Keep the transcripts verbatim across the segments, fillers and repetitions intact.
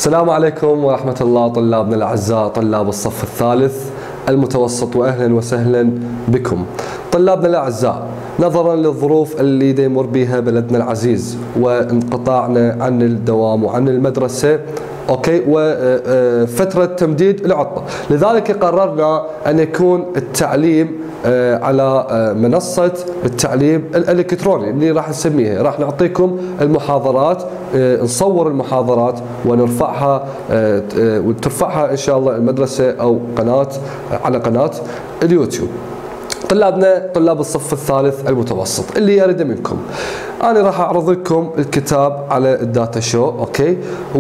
السلام عليكم ورحمة الله طلابنا الأعزاء طلاب الصف الثالث المتوسط، وأهلا وسهلا بكم طلابنا الأعزاء. نظرا للظروف اللي دا يمر بها بلدنا العزيز وانقطاعنا عن الدوام وعن المدرسة اوكي وفترة تمديد العطلة، لذلك قررنا أن يكون التعليم على منصة التعليم الإلكتروني اللي راح نسميها. راح نعطيكم المحاضرات، نصور المحاضرات ونرفعها وترفعها إن شاء الله المدرسة أو قناة على قناة اليوتيوب. طلابنا طلاب الصف الثالث المتوسط اللي يريد منكم، أنا راح أعرض لكم الكتاب على الداتا شو أوكي،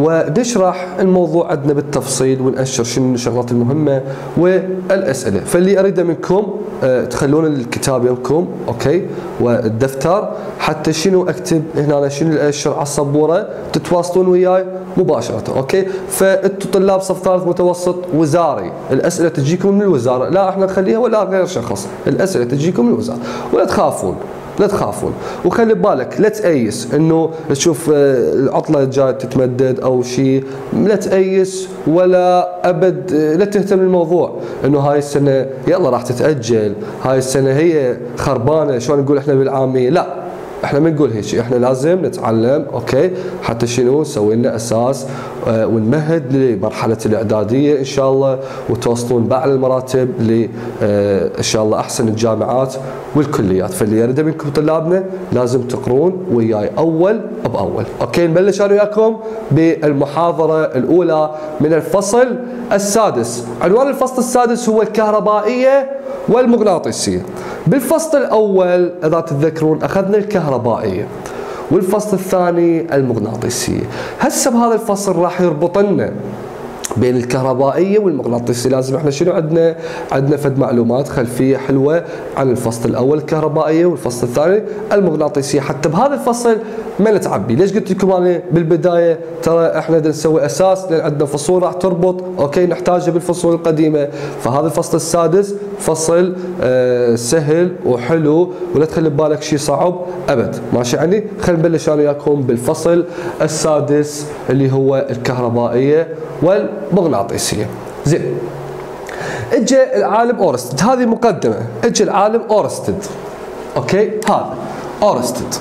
ونشرح الموضوع عندنا بالتفصيل ونأشر شنو الشغلات المهمة والأسئلة. فاللي أريد منكم أه تخلون الكتاب يمكم أوكي والدفتر، حتى شنو أكتب هنا شنو الأشر على السبورة تتواصلون وياي مباشرة أوكي. فأنتم طلاب صف ثالث متوسط وزاري، الأسئلة تجيكم من الوزارة، لا احنا نخليها ولا غير شخص، الأسئلة تجيكم من الوزارة ولا تخافون لا تخافون. وخلي بالك لا تأيس انه تشوف العطلة جاية تتمدد او شيء، لا تأيس ولا ابد لا تهتم بالموضوع انه هاي السنة يلا راح تتأجل، هاي السنة هي خربانة شلون نقول احنا بالعامية، لا احنا ما نقول هيك، احنا لازم نتعلم اوكي حتى شنو نسوي لنا اساس اه ونمهد لمرحله الاعداديه ان شاء الله، وتوصلون باعلى المراتب ل اه ان شاء الله احسن الجامعات والكليات. فاللي يريد منكم طلابنا لازم تقرون وياي اول باول اوكي. نبلش انا وياكم بالمحاضره الاولى من الفصل السادس. عنوان الفصل السادس هو الكهربائيه والمغناطيسيه. بالفصل الأول إذا تتذكرون أخذنا الكهربائية، والفصل الثاني المغناطيسية. هسه بهذا الفصل راح يربط لنا بين الكهربائية والمغناطيسية. لازم احنا شنو عندنا؟ عندنا فد معلومات خلفية حلوة عن الفصل الأول الكهربائية والفصل الثاني المغناطيسية، حتى بهذا الفصل ما نتعبي. ليش قلت لكم انا بالبداية ترى احنا بدنا نسوي أساس، لأن عندنا فصول راح تربط اوكي نحتاجها بالفصول القديمة. فهذا الفصل السادس فصل آه سهل وحلو، ولا تخلي ببالك شيء صعب ابد، ماشي يعني. خلينا نبلش انا وياكم بالفصل السادس اللي هو الكهربائية والمغناطيسية. زين، اجى العالم اورستد، هذه مقدمة. اجى العالم اورستد اوكي، هذا اورستد.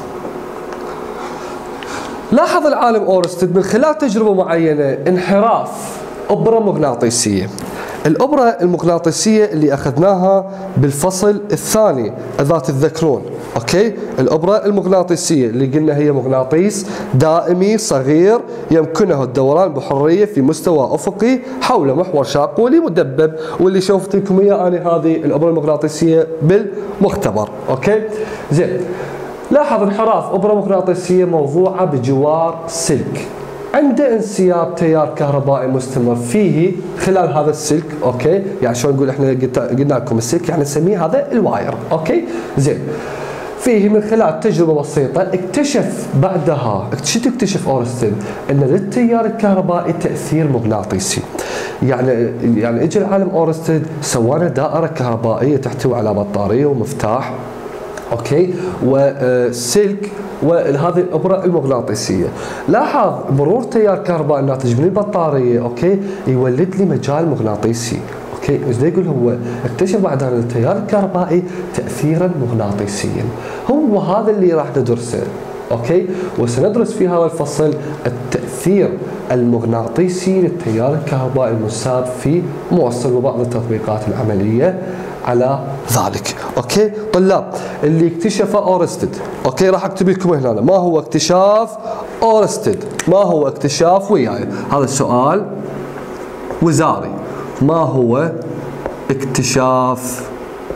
لاحظ العالم اورستد من خلال تجربة معينة انحراف ابرة مغناطيسية. الابرة المغناطيسية اللي اخذناها بالفصل الثاني اذا تتذكرون اوكي، الابرة المغناطيسية اللي قلنا هي مغناطيس دائمي صغير يمكنه الدوران بحرية في مستوى افقي حول محور شاقولي مدبب، واللي شوفت لكم اياه انا هذه الابرة المغناطيسية بالمختبر اوكي. زين، لاحظ انحراف ابرة مغناطيسية موضوعة بجوار سلك، عنده انسياب تيار كهربائي مستمر فيه خلال هذا السلك اوكي. يعني شلون نقول احنا قلنا لكم السلك يعني نسميه هذا الواير اوكي. زين، فيه من خلال تجربة بسيطة اكتشف بعدها، شو تكتشف اورستد؟ ان للتيار الكهربائي تأثير مغناطيسي. يعني يعني اجى العالم اورستد سوانا دائرة كهربائية تحتوي على بطارية ومفتاح اوكي وسلك وهذه الابره المغناطيسيه. لاحظ مرور تيار كهربائي الناتج من البطاريه اوكي يولد لي مجال مغناطيسي اوكي. ايش دا يقول هو؟ اكتشف بعد ان التيار الكهربائي تاثيرا مغناطيسيا. هو هذا اللي راح ندرسه اوكي، وسندرس في هذا الفصل التاثير المغناطيسي للتيار الكهربائي المساب في موصل وبعض التطبيقات العمليه على ذلك اوكي. طلاب اللي اكتشف اورستد اوكي راح اكتب لكم هنا ما هو اكتشاف اورستد، ما هو اكتشاف وياي، هذا السؤال وزاري. ما هو اكتشاف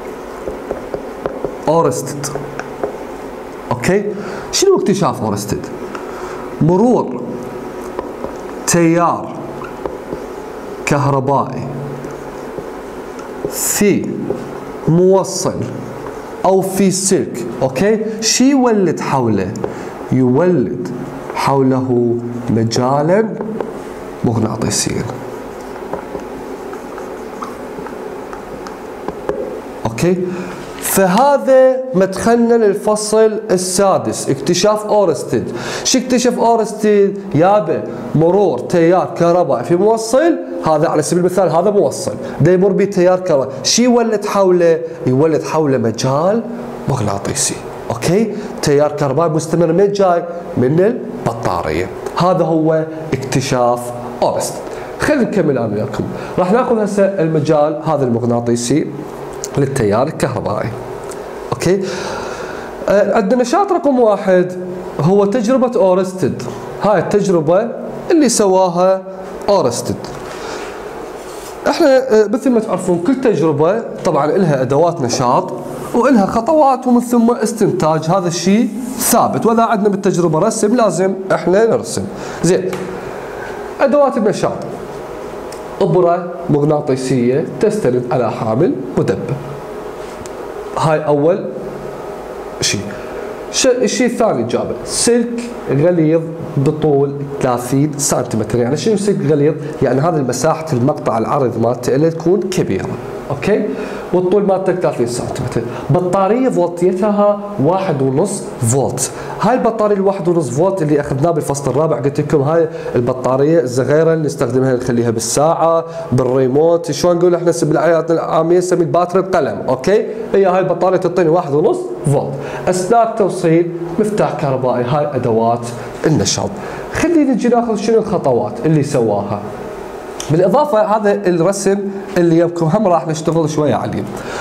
اورستد اوكي؟ شنو اكتشاف اورستد؟ مرور تيار كهربائي في موصل او في سلك اوكي، شي يولد حوله؟ يولد حوله مجالا مغناطيسيا اوكي. فهذا مدخلنا للفصل السادس، اكتشاف أورستد. شو اكتشف أورستد؟ يابا مرور تيار كهربائي في موصل، هذا على سبيل المثال هذا موصل دا يمر به تيار كهربائي، شو يولد حوله؟ يولد حوله مجال مغناطيسي. اوكي؟ تيار كهربائي مستمر من جاي؟ من البطارية. هذا هو اكتشاف أورستد. خلينا نكمل انا وياكم. راح ناخذ هسه المجال هذا المغناطيسي للتيار الكهربائي. اوكي؟ آه عندنا نشاط رقم واحد هو تجربة أورستد. هاي التجربة اللي سواها أورستد. احنا آه مثل ما تعرفون كل تجربة طبعا لها ادوات نشاط والها خطوات ومن ثم استنتاج، هذا الشيء ثابت، واذا عندنا بالتجربة رسم لازم احنا نرسم. زين. ادوات النشاط: إبرة مغناطيسية تستند على حامل مدبب. هاي أول شيء. الشيء الثاني جابه سلك غليظ بطول ثلاثين سنتيمتر. يعني شنو سلك غليظ؟ يعني هذه مساحة المقطع العرض مالته اللي تكون كبيرة. اوكي؟ والطول مالته ثلاثين سنتيمتر. بطارية فولتيتها واحد ونص فولت. هاي البطارية الواحد ونص فولت اللي اخذناه بالفصل الرابع، قلت لكم هاي البطارية الصغيرة اللي نستخدمها نخليها بالساعة، بالريموت، شلون نقول احنا بالحياة العامية نسمي باتري القلم. اوكي؟ هي هاي البطارية تعطيني واحد ونص فولت. اثناء توصيل مفتاح كهربائي. هاي ادوات النشاط. خلينا نجي ناخذ شنو الخطوات اللي سواها. بالاضافه هذا الرسم اللي يمكم هم راح نشتغل شويه عليه.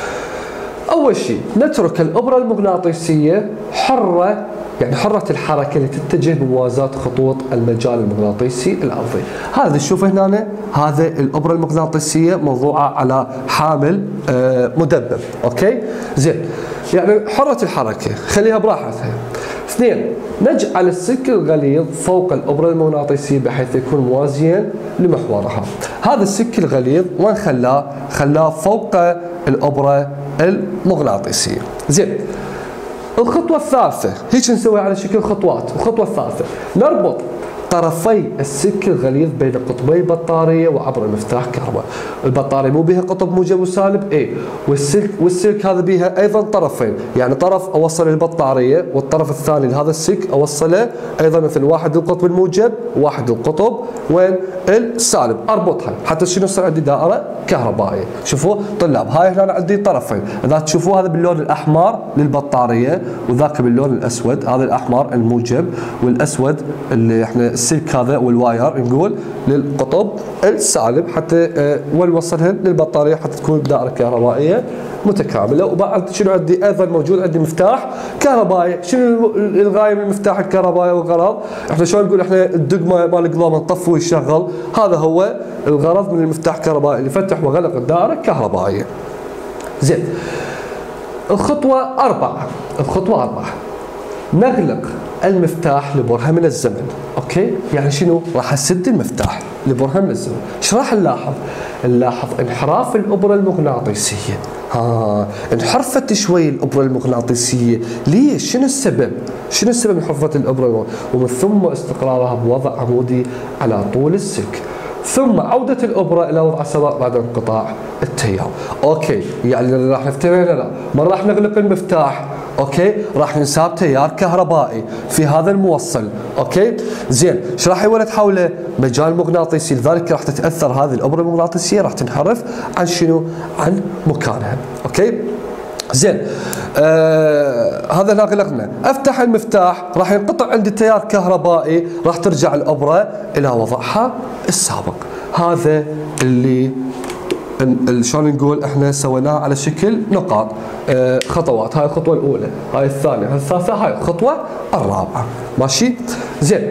اول شيء نترك الابره المغناطيسيه حره، يعني حره الحركه اللي تتجه بموازاه خطوط المجال المغناطيسي الارضي. هذا تشوفه هنا، هذا الابره المغناطيسيه موضوعه على حامل آه مدبب. اوكي؟ زين. يعني حره الحركه، خليها براحتها. اثنين، نجعل السلك الغليظ فوق الابره المغناطيسيه بحيث يكون موازيا لمحورها. هذا السلك الغليظ وين خلاه؟ خلاه فوق الابره المغناطيسيه. زين. الخطوه الثالثه هيك نسوي على شكل خطوات. الخطوه الثالثه نربط طرفي السلك الغليظ بين قطبي البطاريه وعبر المفتاح كهرباء. البطاريه مو بها قطب موجب وسالب؟ اي. والسلك والسلك هذا بها ايضا طرفين، يعني طرف اوصله للبطاريه والطرف الثاني لهذا السلك اوصله ايضا مثل واحد القطب الموجب وواحد القطب وين؟ السالب. اربطها حتى شنو يصير عندي دائره كهربائيه. شوفوا طلاب، هاي هنا عندي طرفين، اذا تشوفوا هذا باللون الاحمر للبطاريه وذاك باللون الاسود، هذا الاحمر الموجب والاسود اللي احنا السلك هذا والواير نقول للقطب السالب، حتى أه وين نوصلها للبطاريه حتى تكون دائره كهربائيه متكامله. وبعد شنو عندي؟ ايضا موجود عندي مفتاح كهربائي. شنو الغايه من المفتاح الكهربائي والغرض؟ احنا شلون نقول احنا الدقمه مال القضام نطفي ويشغل، هذا هو الغرض من المفتاح الكهربائي اللي يفتح وغلق الدائره الكهربائيه. زين. الخطوه أربعة. الخطوه أربعة نغلق المفتاح لبرهة من الزمن. اوكي؟ يعني شنو؟ راح اسد المفتاح لبرهة من الزمن. ايش راح نلاحظ؟ نلاحظ انحراف الابره المغناطيسيه. ها انحرفت شوي الابره المغناطيسيه، ليش؟ شنو السبب؟ شنو السبب انحرفت الابره؟ ومن ثم استقرارها بوضع عمودي على طول السلك. ثم عودة الإبرة إلى وضع سواء بعد انقطاع التيار. أوكي، يعني راح نفترض لا ما راح نغلق المفتاح. اوكي، راح ننساب تيار كهربائي في هذا الموصل. اوكي، زين، ايش راح يولد حوله؟ مجال مغناطيسي، لذلك راح تتاثر هذه الابره المغناطيسيه، راح تنحرف عن شنو؟ عن مكانها. اوكي، زين، آه هذا هنا غلقنا. افتح المفتاح راح ينقطع عندي تيار كهربائي، راح ترجع الابره الى وضعها السابق. هذا اللي شلون نقول احنا سويناها على شكل نقاط. آه خطوات. هاي الخطوه الاولى، هاي الثانيه، هاي الثالثه، هاي الخطوه الرابعه. ماشي؟ زين.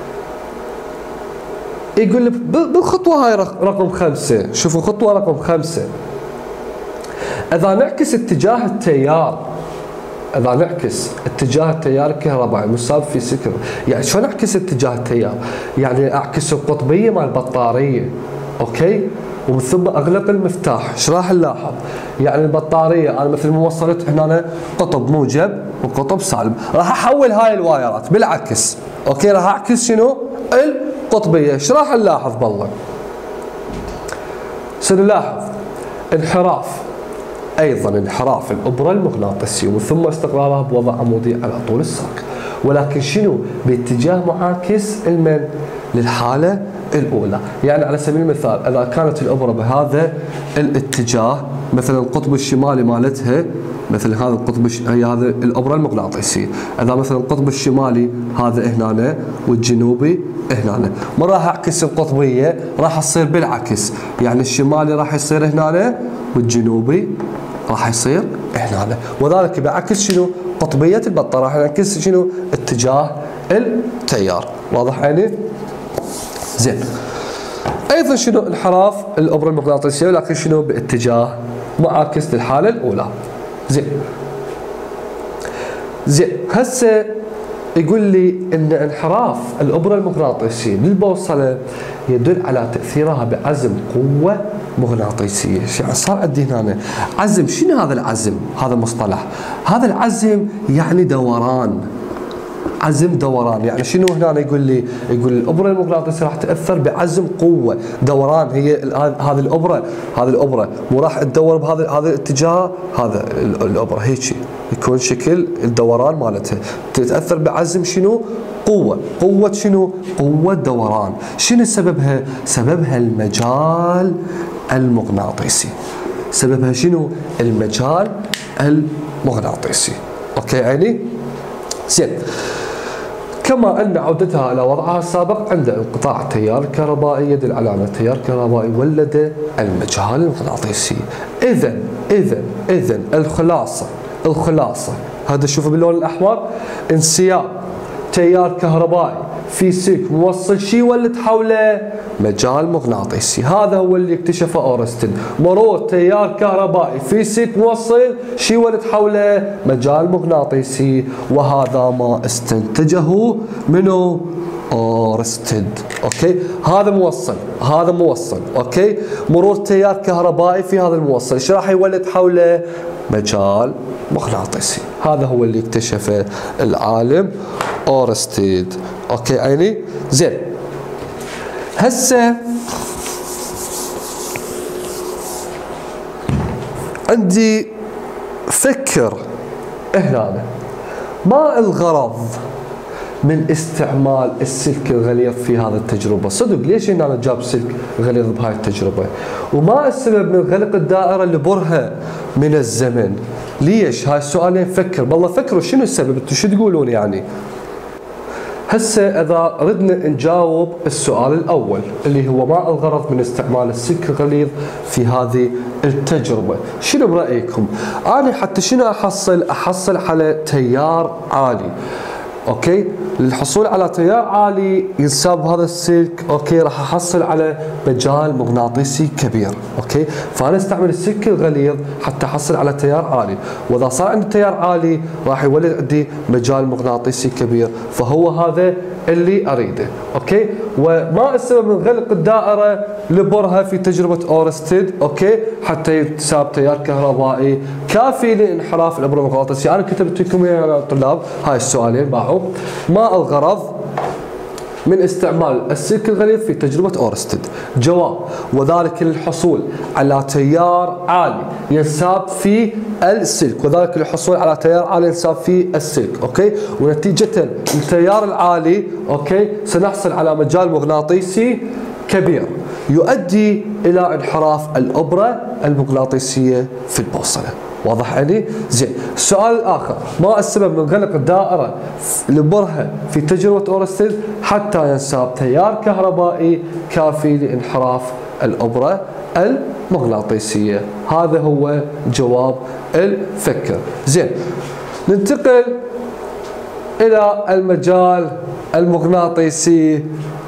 يقول لي بالخطوه هاي رقم خمسه، شوفوا خطوه رقم خمسه، اذا نعكس اتجاه التيار، اذا نعكس اتجاه التيار الكهربائي مساب في سكر، يعني شلون اعكس اتجاه التيار؟ يعني اعكس القطبيه مال البطاريه. اوكي؟ ومن ثم اغلق المفتاح. ايش راح نلاحظ؟ يعني البطاريه انا مثل ما وصلت هنا قطب موجب وقطب سالب، راح احول هاي الوايرات بالعكس. اوكي، راح اعكس شنو؟ القطبيه. ايش راح نلاحظ بالله؟ سنلاحظ انحراف أيضا انحراف الإبرة المغناطيسية ومن ثم استقرارها بوضع عمودي على طول الساق، ولكن شنو؟ باتجاه معاكس المن للحالة الأولى. يعني على سبيل المثال إذا كانت الإبرة بهذا الاتجاه، مثلا القطب الشمالي مالتها مثل هذا القطب الش... هي هذا الإبرة المغناطيسية، إذا مثلا القطب الشمالي هذا هنا والجنوبي هنا، ما راح أعكس القطبية، راح تصير بالعكس، يعني الشمالي راح يصير هنا والجنوبي راح يصير هنا، وذلك بعكس شنو؟ قطبية البطة، راح نعكس شنو؟ اتجاه التيار. واضح عيني؟ زين. ايضا شنو؟ انحراف الإبرة المغناطيسية ولكن شنو؟ باتجاه معاكس للحالة الأولى. زين. زين، هسه يقول لي ان انحراف الإبرة المغناطيسية للبوصلة يدل على تأثيرها بعزم قوة مغناطيسية. يعني صار عندي هنا عزم، شنو هذا العزم؟ هذا مصطلح، هذا العزم يعني دوران، عزم دوران. يعني شنو هنا يقول لي؟ يقول الإبرة المغناطيسية راح تأثر بعزم قوة دوران، هي هذه الإبرة، هذه الإبرة مو راح تدور بهذا هذا الاتجاه، هذا الإبرة هيك يكون شكل الدوران مالتها، تتأثر بعزم شنو؟ قوة، قوة شنو؟ قوة دوران. شنو سببها؟ سببها المجال المغناطيسي. سببها شنو؟ المجال المغناطيسي. اوكي عيني؟ زين. كما ان عودتها الى وضعها السابق عند انقطاع التيار الكهربائي يدل على ان التيار الكهربائي ولد المجال المغناطيسي. اذا اذا اذا الخلاصه الخلاصه هذا شوفوا باللون الاحمر، انسياب تيار كهربائي في سلك موصل شي يولد حوله مجال مغناطيسي، هذا هو اللي اكتشفه أورستن. مرور تيار كهربائي في سلك موصل شي يولد حوله مجال مغناطيسي، وهذا ما استنتجه منو؟ أورستد. اوكي، هذا موصل، هذا موصل، اوكي، مرور تيار كهربائي في هذا الموصل ايش راح يولد حوله؟ مجال مغناطيسي. هذا هو اللي اكتشفه العالم أورستد. اوكي عيني؟ زين. هسه عندي فكر هنا، ما الغرض من استعمال السلك الغليظ في هذه التجربة؟ صدق ليش هنا جاب سلك غليظ بهاي التجربة؟ وما السبب من غلق الدائرة لبرهة من الزمن؟ ليش؟ هاي السؤالين فكر، بالله فكروا شنو السبب، انتم شو تقولون يعني؟ هسه اذا ردنا نجاوب السؤال الاول اللي هو ما الغرض من استعمال السلك الغليظ في هذه التجربه؟ شنو برايكم؟ انا حتى شنو احصل؟ احصل على تيار عالي. اوكي، للحصول على تيار عالي ينساب هذا السلك، اوكي، راح احصل على مجال مغناطيسي كبير. اوكي، فانا استعمل السلك الغليظ حتى احصل على تيار عالي، واذا صار عندي تيار عالي راح يولد عندي مجال مغناطيسي كبير، فهو هذا اللي اريده. اوكي، وما السبب من غلق الدائره لبرهة في تجربه أورستد؟ اوكي، حتى ينساب تيار كهربائي كافي لانحراف الابره المغناطيسيه. انا كتبت لكم يا طلاب هاي السؤالين باعوا. ما الغرض من استعمال السلك الغليظ في تجربة أورستد؟ جواب: وذلك للحصول على تيار عالي ينساب في السلك، وذلك للحصول على تيار عالي ينساب في السلك. اوكي، ونتيجة التيار العالي اوكي سنحصل على مجال مغناطيسي كبير يؤدي الى انحراف الابرة المغناطيسية في البوصلة. واضح علي؟ زين. السؤال الاخر: ما السبب من غلق الدائره لبرهة في تجربه أورستد حتى ينساب تيار كهربائي كافي لانحراف الابره المغناطيسيه؟ هذا هو جواب الفكر. زين، ننتقل الى المجال المغناطيسي.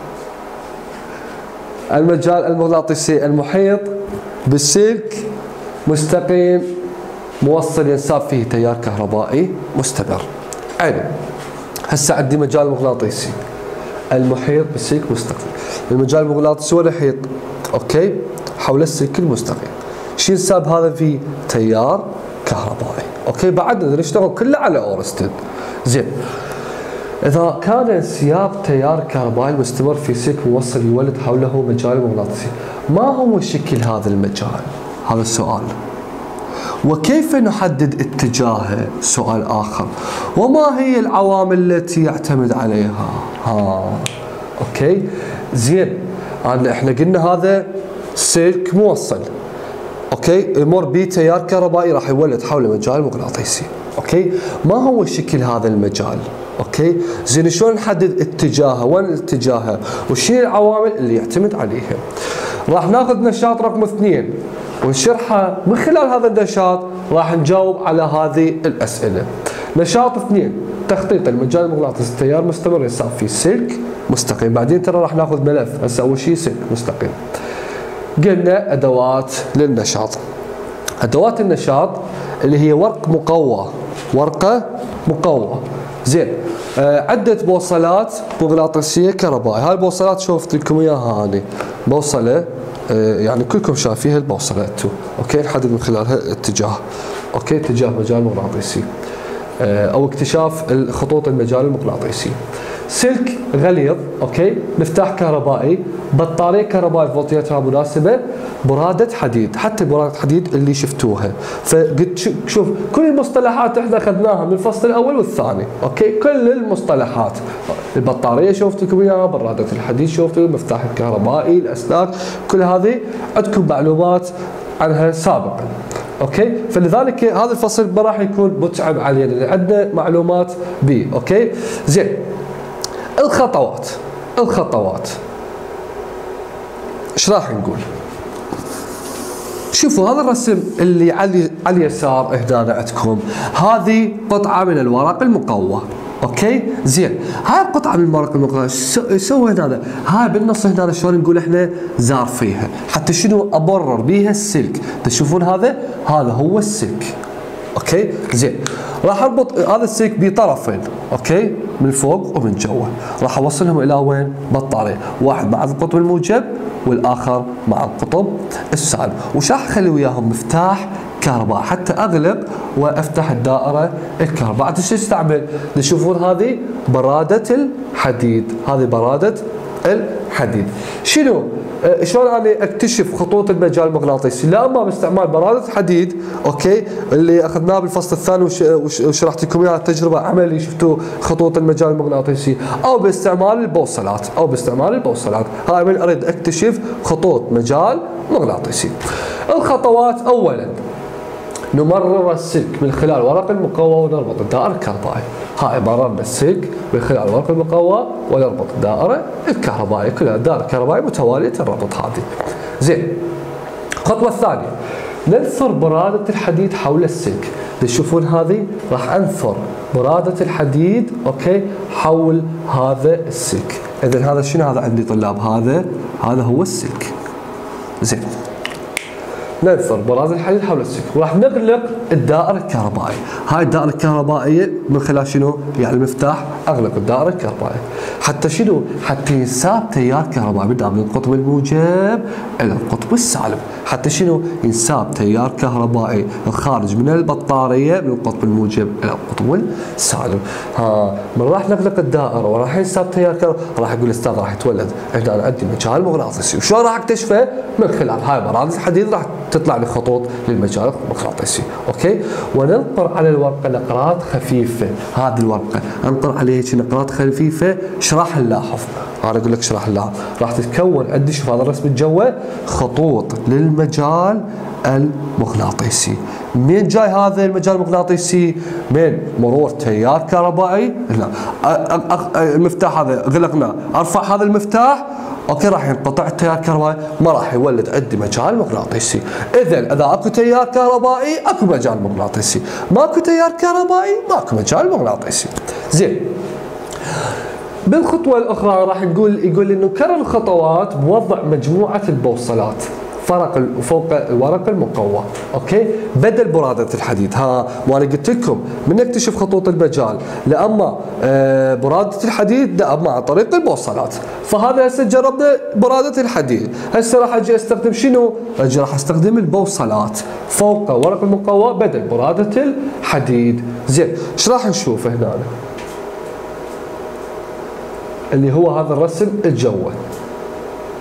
المجال المغناطيسي المحيط بالسلك مستقيم موصل ينساب فيه تيار كهربائي مستمر. عيني، هسه عندي مجال مغناطيسي المحيط بالسلك مستقيم. المجال المغناطيسي ولا يحيط اوكي حول السلك المستقيم، شو ينساب هذا فيه؟ تيار كهربائي. اوكي، بعد نشتغل كله على أورستد. زين، اذا كان انسياب تيار كهربائي مستمر في سلك موصل يولد حوله مجال مغناطيسي، ما هو شكل هذا المجال؟ هذا السؤال. وكيف نحدد اتجاهه؟ سؤال آخر. وما هي العوامل التي يعتمد عليها؟ ها اوكي زين. أنا احنا قلنا هذا سلك موصل، اوكي، يمر به تيار كهربائي راح يولد حوله مجال مغناطيسي. اوكي، ما هو شكل هذا المجال؟ اوكي زين، شلون نحدد اتجاهه؟ وين اتجاهه؟ وشنو العوامل اللي يعتمد عليها؟ راح ناخذ نشاط رقم اثنين ونشرحه. من خلال هذا النشاط راح نجاوب على هذه الاسئله. نشاط اثنين، تخطيط المجال المغناطيسي، التيار مستمر يصاب في سلك مستقيم. بعدين ترى راح ناخذ ملف، هسه اول شيء سلك مستقيم. قلنا ادوات للنشاط. ادوات النشاط اللي هي ورق مقوى، ورقه مقوى. زين، آه عده بوصلات مغناطيسيه كهربائيه. هاي البوصلات شوفت لكم اياها هاني، بوصله آه يعني كلكم شايفين البوصله انتم. اوكي، نحدد من خلالها الاتجاه. اوكي، اتجاه مجال مغناطيسي آه او اكتشاف خطوط المجال المغناطيسي. سلك غليظ، اوكي، مفتاح كهربائي، بطاريه كهربائيه فولتيتها مناسبه، براده حديد. حتى براده حديد اللي شفتوها. فقلت شوف كل المصطلحات احنا اخذناها من الفصل الاول والثاني. اوكي، كل المصطلحات. البطاريه شفت لكم اياها، براده الحديد شفت، المفتاح الكهربائي، الاسلاك، كل هذه عندكم معلومات عنها سابقا. اوكي، فلذلك هذا الفصل ما راح يكون متعب علينا لان عندنا معلومات به. اوكي زين، الخطوات الخطوات ايش راح نقول؟ شوفوا هذا الرسم اللي على على اليسار هنا عندكم، هذه قطعه من الورق المقوى. اوكي زين، هاي القطعه من الورق المقوى ايش سوى هنا؟ هاي بالنص هنا شلون نقول احنا زار فيها، حتى شنو ابرر بيها السلك. تشوفون هذا؟ هذا هو السلك. اوكي زين، راح اربط هذا السلك بطرفين، اوكي، من فوق ومن جوا. راح اوصلهم الى وين؟ بطاريه، واحد مع القطب الموجب والاخر مع القطب السالب. وش راح اخلي وياهم؟ مفتاح كهرباء حتى اغلق وافتح الدائره الكهرباء. شو استعمل؟ تشوفون هذه براده الحديد، هذه براده الحديد. شنو؟ أه شلون انا اكتشف خطوط المجال المغناطيسي؟ لا اما باستعمال براده حديد، اوكي، اللي اخذناه بالفصل الثاني وشرحت لكم اياها تجربه عملي، شفتوا خطوط المجال المغناطيسي، او باستعمال البوصلات، او باستعمال البوصلات. هاي من اريد اكتشف خطوط مجال مغناطيسي. الخطوات: اولا نمرر السلك من خلال ورق المقوى ونربط الدائره الكهربائيه. هاي مررنا السلك من خلال ورق المقوى ونربط الدائره الكهربائيه، كلها دائره كهربائيه متواليه الربط هذه. زين. الخطوه الثانيه ننثر براده الحديد حول السلك. تشوفون هذه؟ راح انثر براده الحديد، اوكي، حول هذا السلك. اذا هذا شنو؟ هذا عندي طلاب، هذا هذا هو السلك. زين. ننثر براده الحديد حول السلك وراح نغلق الدائره الكهربائيه. هاي الدائره الكهربائيه من خلال شنو؟ يعني المفتاح اغلق الدائره الكهربائيه. حتى شنو؟ حتى ينساب تيار كهربائي بدأ من القطب الموجب الى القطب السالب. حتى شنو؟ ينساب تيار كهربائي الخارج من البطاريه من القطب الموجب الى القطب السالب. ها من راح نغلق الدائره وراح ينساب تيار كهربائي، راح يقول الاستاذ راح يتولد هنا انا عندي مجال مغناطيسي. وشلون راح اكتشفه؟ من خلال هاي براده الحديد راح تطلع لي خطوط للمجال المغناطيسي. اوكي، وننقر على الورقه نقرات خفيفه. هذه الورقه انقر عليها هيك نقرات خفيفه. ايش راح نلاحظ؟ انا اقول لك ايش راح نلاحظ. راح تتكون عندي، شوف هذا الرسم الجوه، خطوط للمجال المغناطيسي. منين جاي هذا المجال المغناطيسي؟ من مرور تيار كهربائي. هنا المفتاح هذا غلقناه، ارفع هذا المفتاح، اوكي، راح ينقطع التيار الكهربائي، ما راح يولد عندي مجال مغناطيسي. اذا اذا اكو تيار كهربائي اكو مجال مغناطيسي، ماكو تيار كهربائي ماكو مجال مغناطيسي. زين. بالخطوه الاخرى راح نقول يقول انه كرر الخطوات بوضع مجموعه البوصلات فرق فوق الورق المقوى، اوكي، بدل براده الحديد. ها وانا قلت لكم من نكتشف خطوط المجال، لا اما آه براده الحديد لا اما عن طريق البوصلات. فهذا هسه جربنا براده الحديد، هسه راح اجي استخدم شنو؟ اجي راح استخدم البوصلات فوق ورق المقوى بدل براده الحديد. زين، ايش راح نشوف هنا؟ اللي هو هذا الرسم الجوي،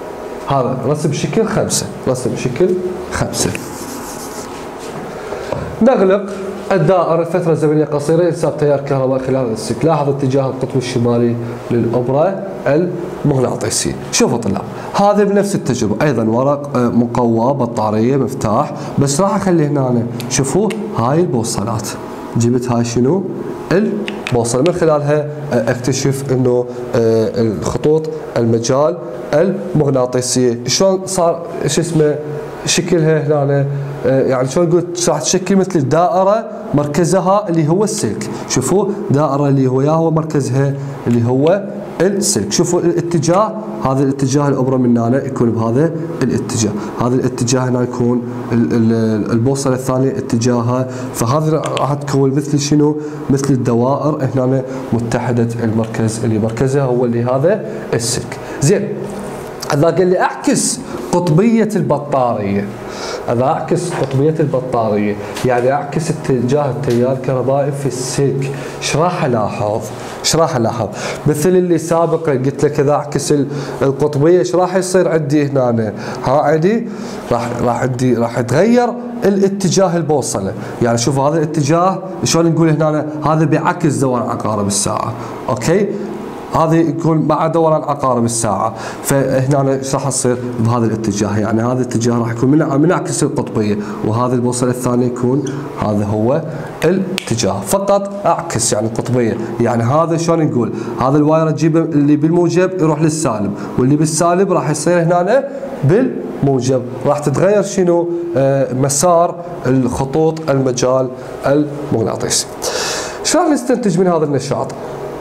هذا رسم شكل خمسة، رسم شكل خمسة. نغلق الدائرة لفترة زمنية قصيرة ينساب تيار كهربائي خلال هذا السلك. لاحظ اتجاه القطب الشمالي للإبرة المغناطيسية. شوفوا طلاب، هذا بنفس التجربة أيضا ورق مقوى بطارية مفتاح، بس راح أخلي هنا شوفوا هاي البوصلات، جبت هاي شنو؟ البوصلة، من خلالها اكتشف انه الخطوط المجال المغناطيسية شلون صار شو اسمه شكلها هنا، يعني شلون قلت راح تشكل مثل الدائرة مركزها اللي هو السلك. شوفوا دائرة اللي هو يا هو مركزها اللي هو السلك. شوفوا الاتجاه، هذا الاتجاه الابره من هنا يكون بهذا الاتجاه، هذا الاتجاه هنا يكون البوصله الثانيه اتجاهها، فهذه راح تكون مثل شنو؟ مثل الدوائر هنا متحده المركز اللي مركزها هو اللي هذا السلك. زين، اذا قال لي اعكس قطبيه البطاريه، اذا اعكس قطبيه البطاريه يعني اعكس اتجاه التيار الكهربائي في السلك، ايش راح الاحظ؟ ايش راح الاحظ؟ مثل اللي سابقا قلت لك اذا اعكس القطبيه ايش راح يصير عندي هنا؟ ها عندي راح راح عندي راح يتغير الاتجاه البوصله، يعني شوف هذا الاتجاه شلون نقول هنا هذا بعكس دوران عقارب الساعه، اوكي؟ هذا يكون مع دوران عقارب الساعه، فهنا ايش راح يصير بهذا الاتجاه؟ يعني هذا الاتجاه راح يكون من منعكس القطبيه، وهذا البوصله الثانيه يكون هذا هو الاتجاه، فقط اعكس يعني القطبيه، يعني هذا شلون نقول؟ هذا الواير تجيبه اللي بالموجب يروح للسالب، واللي بالسالب راح يصير هنا بالموجب، راح تتغير شنو؟ آه مسار الخطوط المجال المغناطيسي. شو راح نستنتج من هذا النشاط؟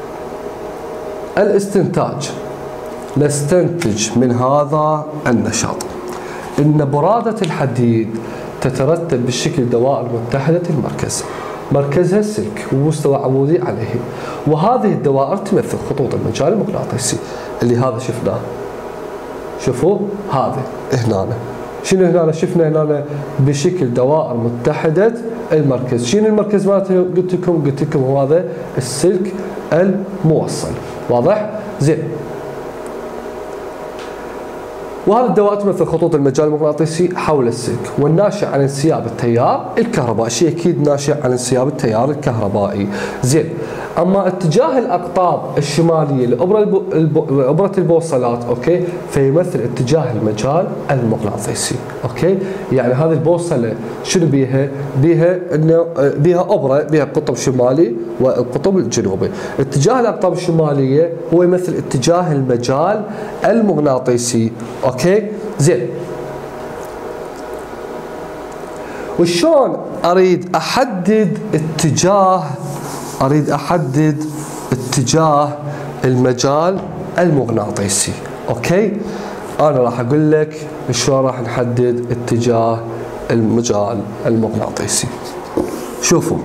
الاستنتاج، نستنتج من هذا النشاط ان برادة الحديد تترتب بالشكل دوائر متحدة المركز، مركزها السلك ومستوى عمودي عليه، وهذه الدوائر تمثل خطوط المجال المغناطيسي اللي هذا شفناه. شوفوا هذا هنا شنو هنا شفنا هنا بشكل دوائر متحدة المركز. شنو المركز مالته؟ قلت لكم قلت لكم هو هذا السلك الموصل، واضح؟ زين. وهذه الدوائر تمثل خطوط المجال المغناطيسي حول السلك، والناشئ عن انسياب التيار الكهربائي، شيء اكيد ناشئ عن انسياب التيار الكهربائي. زين. اما اتجاه الاقطاب الشماليه لابره ابره البوصلات، اوكي، فيمثل اتجاه المجال المغناطيسي، اوكي؟ يعني هذه البوصله شنو بيها؟ بيها انه بيها ابره بيها قطب شمالي والقطب الجنوبي. اتجاه الاقطاب الشماليه هو يمثل اتجاه المجال المغناطيسي، اوكي؟ زين. وشلون اريد احدد اتجاه اريد احدد اتجاه المجال المغناطيسي، اوكي؟ انا راح اقول لك شلون راح نحدد اتجاه المجال المغناطيسي. شوفوا،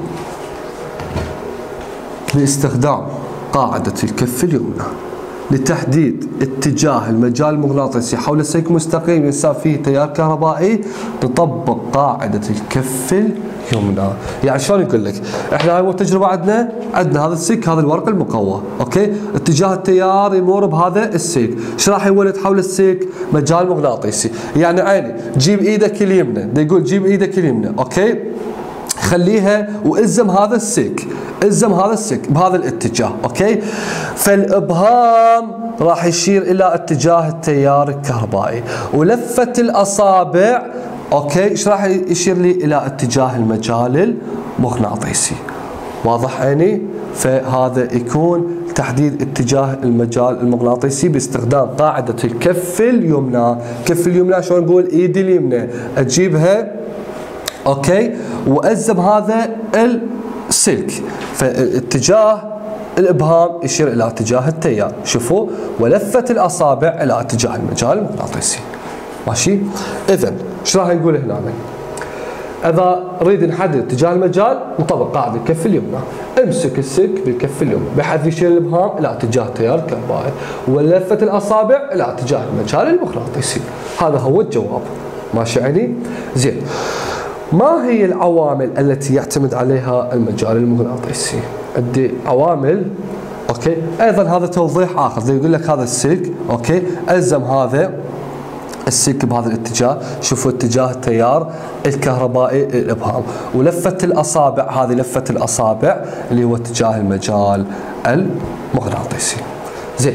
باستخدام قاعدة الكف اليمنى لتحديد اتجاه المجال المغناطيسي حول سلك مستقيم ينساب فيه تيار كهربائي، نطبق قاعدة الكف اليمنى. يعني شلون نقول لك؟ احنا هاي التجربة عندنا عندنا هذا السلك، هذا الورق المقوى، اوكي؟ اتجاه التيار يمر بهذا السلك، ايش راح يولد حول السلك؟ مجال مغناطيسي. يعني عيني جيب ايدك اليمنى، دا يقول جيب ايدك اليمنى، اوكي؟ خليها والزم هذا السلك، الزم هذا السلك بهذا الاتجاه، اوكي؟ فالابهام راح يشير الى اتجاه التيار الكهربائي، ولفة الاصابع اوكي ايش راح يشير لي؟ الى اتجاه المجال المغناطيسي. واضح عيني؟ فهذا يكون تحديد اتجاه المجال المغناطيسي باستخدام قاعدة الكف اليمنى. كف اليمنى شلون نقول؟ ايدي اليمنى اجيبها اوكي والزم هذا السلك، فاتجاه الابهام يشير الى اتجاه التيار، شوفوا، ولفة الاصابع الى اتجاه المجال المغناطيسي. ماشي؟ اذا ايش راح نقول هنا؟ اذا نريد نحدد اتجاه المجال نطبق قاعدة الكف اليمنى، امسك السلك بالكف اليمنى بحيث يشير الابهام الى اتجاه التيار الكهربائي، ولفة الاصابع الى اتجاه المجال المغناطيسي. هذا هو الجواب. ماشي عيني؟ زين. ما هي العوامل التي يعتمد عليها المجال المغناطيسي؟ عندي عوامل، اوكي؟ ايضا هذا توضيح اخر، زي يقول لك هذا السلك، اوكي؟ الزم هذا السلك بهذا الاتجاه، شوفوا اتجاه التيار الكهربائي الابهام، ولفة الاصابع هذه لفة الاصابع اللي هو اتجاه المجال المغناطيسي. زين،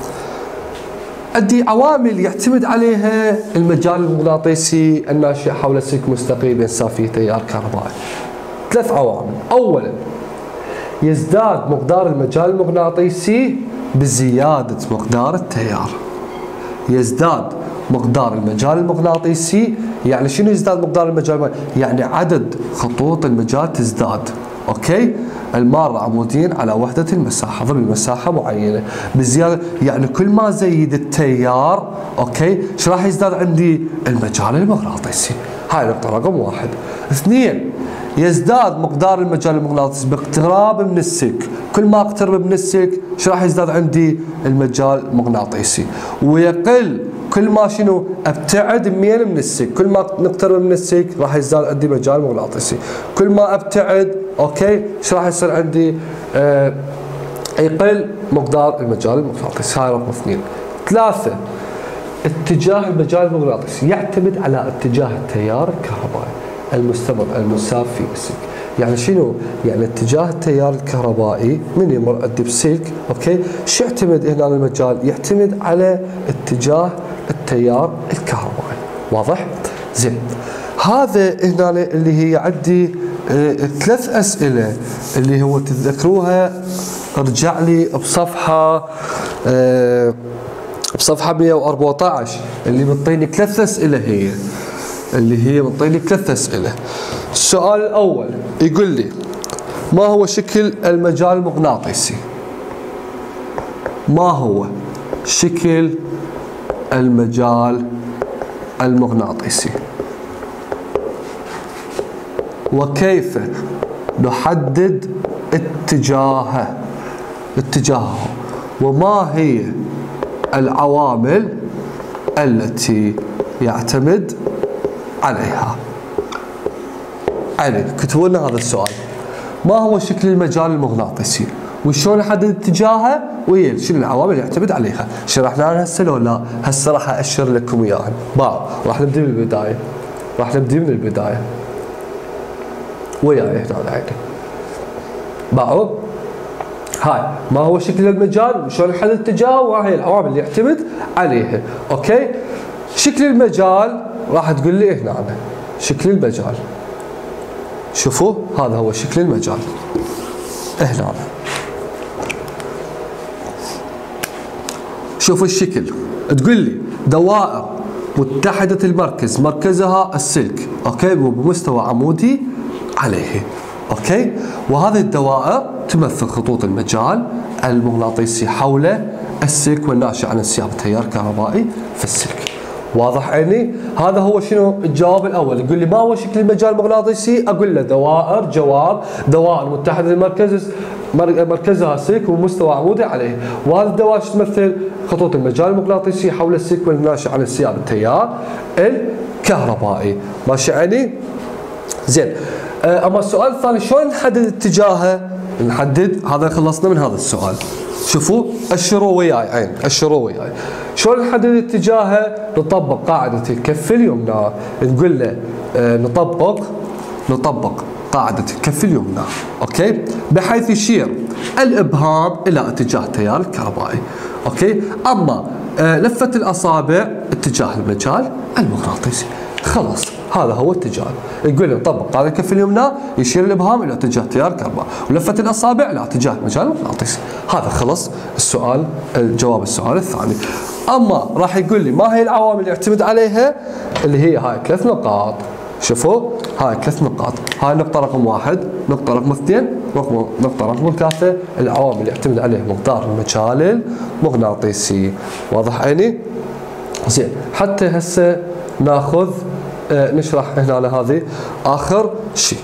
عندي عوامل يعتمد عليها المجال المغناطيسي الناشئ حول سلك مستقيم ينساب فيه تيار كهربائي. ثلاث عوامل. اولا يزداد مقدار المجال المغناطيسي بزيادة مقدار التيار. يزداد مقدار المجال المغناطيسي، يعني شنو يزداد مقدار المجال؟ يعني عدد خطوط المجال تزداد، اوكي؟ المارة عموديا على وحدة المساحة ضمن مساحة معينة بزيادة، يعني كل ما زيد التيار، اوكي، شو راح يزداد عندي؟ المجال المغناطيسي. هاي نقطة رقم واحد. اثنين، يزداد مقدار المجال المغناطيسي باقتراب من السلك، كل ما اقترب من السلك شو راح يزداد عندي؟ المجال المغناطيسي. ويقل كل ما شنو؟ ابتعد ميل من السلك، كل ما نقترب من السلك راح يزداد عندي مجال مغناطيسي، كل ما ابتعد اوكي شو راح يصير عندي؟ آه يقل مقدار المجال المغناطيسي. هاي رقم اثنين. ثلاثة، اتجاه المجال المغناطيسي يعتمد على اتجاه التيار الكهربائي المستمر المنساب في السلك. يعني شنو؟ يعني اتجاه التيار الكهربائي من يمر عندي بسلك، اوكي، شو يعتمد هنا على المجال؟ يعتمد على اتجاه التيار الكهربائي. واضح؟ زين. هذا هنا اللي هي عندي اه ثلاث اسئله اللي هو تتذكروها، ارجع لي بصفحه اه بصفحه مئة وأربعة عشر اللي بتعطيني ثلاث اسئله، هي اللي هي بتعطيني ثلاث اسئله. السؤال الاول يقول لي ما هو شكل المجال المغناطيسي؟ ما هو شكل المجال المغناطيسي؟ وكيف نحدد اتجاهه اتجاهه وما هي العوامل التي يعتمد عليها؟ علي كتبوا لنا هذا السؤال. ما هو شكل المجال المغناطيسي؟ وشلون نحدد اتجاهه؟ ويا شنو العوامل اللي يعتمد عليها؟ شرحناها هسه لو لا؟ هسه راح اشر لكم اياها. بعد راح نبدي من البدايه. راح نبدي من البدايه. وياي هنا على عيني. باعوا؟ هاي ما هو شكل المجال وشلون نحدد اتجاهه وهي العوامل اللي يعتمد عليها، اوكي؟ شكل المجال راح تقول لي هنا أنا. شكل المجال. شوفوا هذا هو شكل المجال. هنا أنا. شوفوا الشكل، تقول لي دوائر متحدة المركز مركزها السلك، اوكي، وبمستوى عمودي عليه، اوكي، وهذه الدوائر تمثل خطوط المجال المغناطيسي حول السلك والناشئ عن انسياب تيار كهربائي في السلك. واضح عيني؟ هذا هو شنو الجواب الاول. يقول لي ما هو شكل المجال المغناطيسي؟ اقول له دوائر، جواب دوائر متحده المركز مركزها السلك ومستوى عمودي عليه، وهذه الدوائر تمثل خطوط المجال المغناطيسي حول السلك والناشئ عن انسياب التيار الكهربائي. ماشي عيني؟ زين. اما السؤال الثاني شلون نحدد اتجاهه؟ نحدد، هذا خلصنا من هذا السؤال. شوفوا اشروا وياي عين، اشروا وياي. شلون نحدد اتجاهه؟ نطبق قاعدة الكف اليمنى، نقول له اه نطبق نطبق قاعدة الكف اليمنى، اوكي؟ بحيث يشير الابهام الى اتجاه التيار الكهربائي، اوكي؟ اما اه لفة الاصابع اتجاه المجال المغناطيسي. خلاص هذا هو اتجاه. يقول لي نطبق قاعدة الكف اليمنى يشير الابهام الى اتجاه تيار الكهرباء، ولفة الاصابع الى اتجاه المجال المغناطيسي. هذا خلص السؤال، الجواب السؤال الثاني. اما راح يقول لي ما هي العوامل اللي يعتمد عليها؟ اللي هي هاي ثلاث نقاط. شوفوا هاي ثلاث نقاط، هاي نقطة رقم واحد، نقطة رقم اثنين، رقم نقطة رقم ثلاثة، العوامل اللي يعتمد عليها مقدار المجال المغناطيسي. واضح عيني؟ زين، حتى هسه ناخذ آه نشرح هنا على هذه اخر شيء.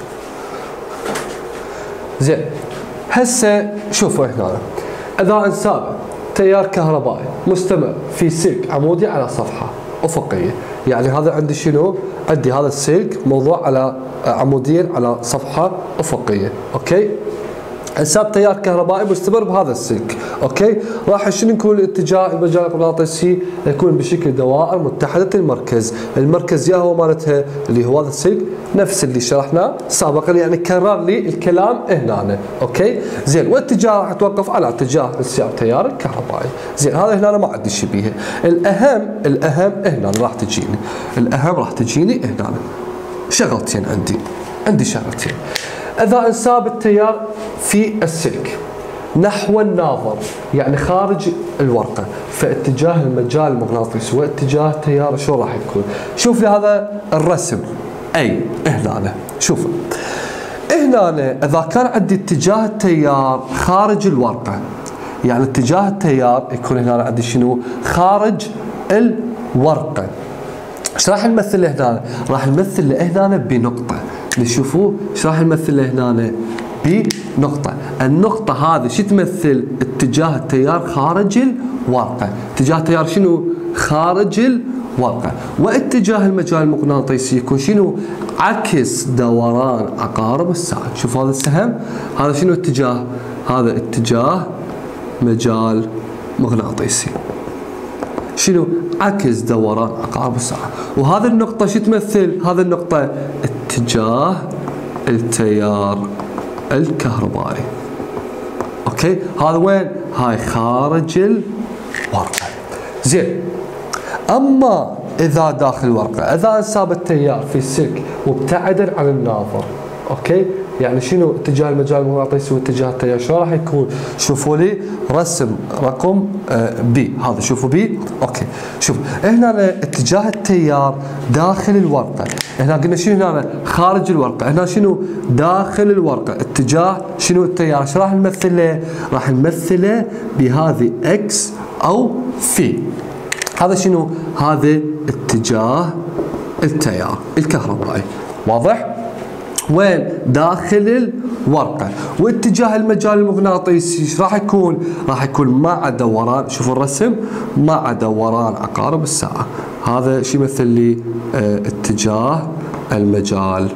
زين، هسه شوفوا هنا اذا انساب تيار كهربائي مستمر في سلك عمودي على صفحه افقيه، يعني هذا عندي شنو؟ عندي هذا السلك موضوع على عموديا على صفحه افقيه، اوكي؟ حساب تيار كهربائي مستمر بهذا السلك. اوكي، راح شنو يكون الاتجاه المجال المغناطيسي؟ يكون بشكل دوائر متحده المركز، المركز يا هو مالتها اللي هو هذا السلك نفس اللي شرحناه سابقا، يعني كرر لي الكلام هنا. اوكي زين، والاتجاه راح يتوقف على اتجاه انسياب تيار الكهربائي. زين، هذا هنا ما عندي شيء بيها. الاهم الاهم هنا راح تجيني، الاهم راح تجيني هنا شغلتين عندي، عندي شغلتين. إذا انساب التيار في السلك نحو الناظر يعني خارج الورقة، فاتجاه المجال المغناطيسي واتجاه التيار شو راح يكون؟ شوف لي هذا الرسم، أي هنا شوف هنا إذا كان عندي اتجاه التيار خارج الورقة، يعني اتجاه التيار يكون هنا عندي شنو؟ خارج الورقة. ايش راح نمثل له هنا؟ راح نمثل له هنا بنقطة. شوفوا ايش راح نمثل له هنا؟ بنقطة. النقطة هذه شو تمثل؟ اتجاه التيار خارج الورقة. اتجاه التيار شنو؟ خارج الورقة. واتجاه المجال المغناطيسي يكون شنو؟ عكس دوران عقارب الساعة. شوفوا هذا السهم، هذا شنو اتجاه؟ هذا اتجاه مجال مغناطيسي. شنو؟ عكس دوران عقارب الساعة. وهذه النقطة شو تمثل؟ هذه النقطة اتجاه التيار الكهربائي. اوكي، هذا وين؟ هاي خارج الورقة. زين، اما اذا داخل الورقة، اذا انساب التيار في السلك مبتعدا عن الناظر، اوكي؟ يعني شنو اتجاه المجال المغناطيسي واتجاه التيار؟ شو راح يكون؟ شوفوا لي رسم رقم بي، هذا شوفوا بي. اوكي، شوف هنا اتجاه التيار داخل الورقه، هنا قلنا شنو؟ هنا خارج الورقه، هنا شنو؟ داخل الورقه. اتجاه شنو التيار؟ شو راح نمثله؟ راح نمثله بهذه اكس او في. هذا شنو؟ هذا اتجاه التيار الكهربائي. واضح؟ وين؟ داخل الورقة. واتجاه المجال المغناطيسي ايش راح يكون؟ راح يكون مع دوران، شوفوا الرسم، مع دوران عقارب الساعة. هذا شو يمثل لي؟ اه اتجاه المجال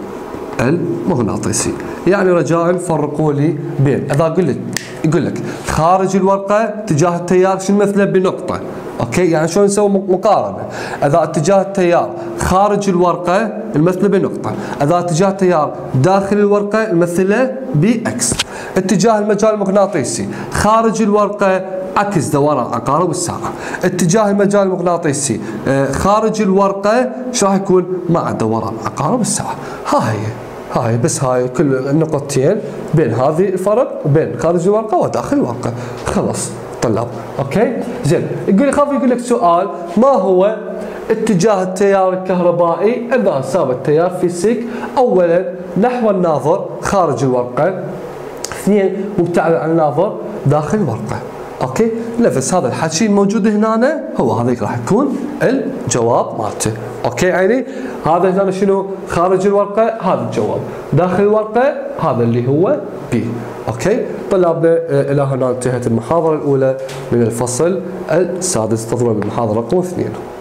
المغناطيسي. يعني رجاء فرقوا لي بين، اذا قلت يقول لك خارج الورقة اتجاه التيار شو نمثله؟ بنقطة. اوكي، يعني شلون نسوي مقارنه؟ اذا اتجاه التيار خارج الورقه نمثله بنقطه، اذا اتجاه التيار داخل الورقه نمثله باكس. اتجاه المجال المغناطيسي خارج الورقه عكس دوران عقارب الساعه، اتجاه المجال المغناطيسي خارج الورقه ايش راح يكون؟ مع دوران عقارب الساعه. هاي هاي بس هاي كل النقطتين بين هذه الفرق وبين خارج الورقه وداخل الورقه. خلص طلاب. اوكي زين، يقول لي خاف يقول لك سؤال، ما هو اتجاه التيار الكهربائي اذا انساب التيار في سلك؟ اولا نحو الناظر خارج الورقه، اثنين مبتعد عن الناظر داخل الورقه. اوكي، نفس هذا الحكي الموجود هنا هو هذيك راح يكون الجواب مالته. اوكي عيني، هذا هنا شنو؟ خارج الورقه، هذا الجواب. داخل الورقه هذا اللي هو بي. اوكي طلابنا، الى هنا انتهت المحاضره الاولى من الفصل السادس. انتظرونا بالمحاضره رقم اثنين.